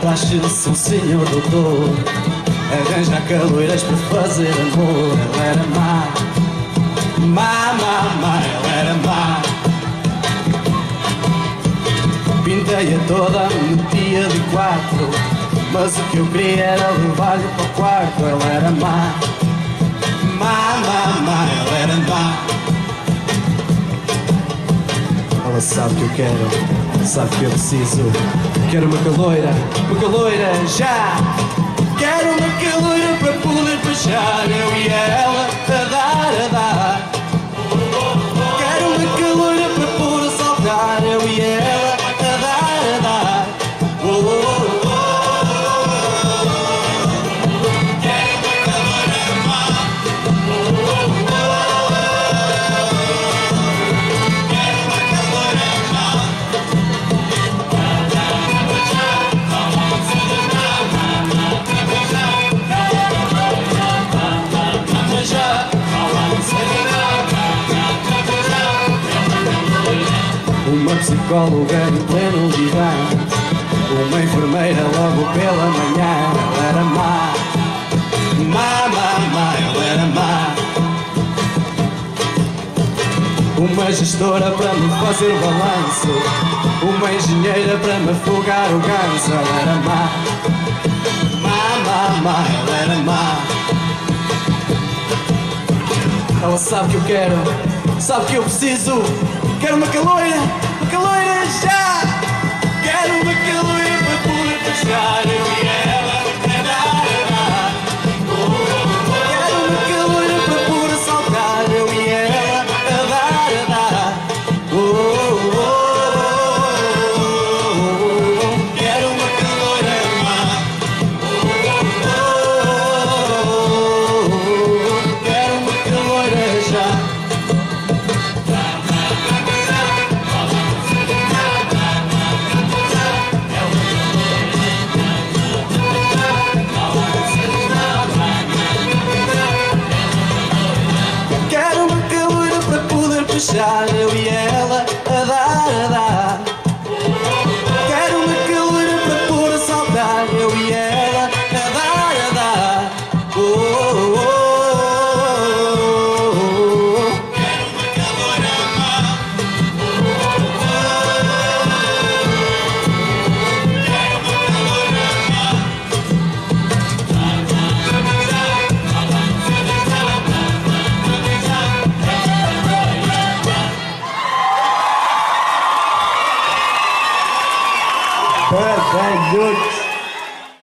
Taxa-se um senhor doutor, arranja caloiras para fazer amor. Ela era má, má, má, má, ela era má. Pintei-a toda, metia de quatro, mas o que eu queria era levar-lhe para o quarto. Ela era má, má, má, má, ela era má. Ela sabe que eu quero, sabe que eu preciso. Quero uma caloira já. Quero uma caloira para poder beijar, eu e ela a dar. Quero uma caloira para pôr a saltar, eu e ela a dar. Quero uma caloira má. Quero uma caloira má. Uma psicóloga em pleno divã, uma enfermeira logo pela manhã. Ela era má, má, má, má, ela era má. Uma gestora para me fazer o balanço, uma engenheira para me afogar o ganso. Ela era má, má, má, má, ela era má. Ela sabe que eu quero, sabe que eu preciso. Quero uma caloira já. Quero uma caloira para poder beijar, eu e ela a dar. Quero uma caloira para poder saltar, eu e ela a dar. Quero uma caloira má. Quero uma caloira já. Eu e ela a dar. Quero uma caloira para pôr a saltar, eu e ela a dar. Quero uma caloira má. Quero uma caloira má. Very good.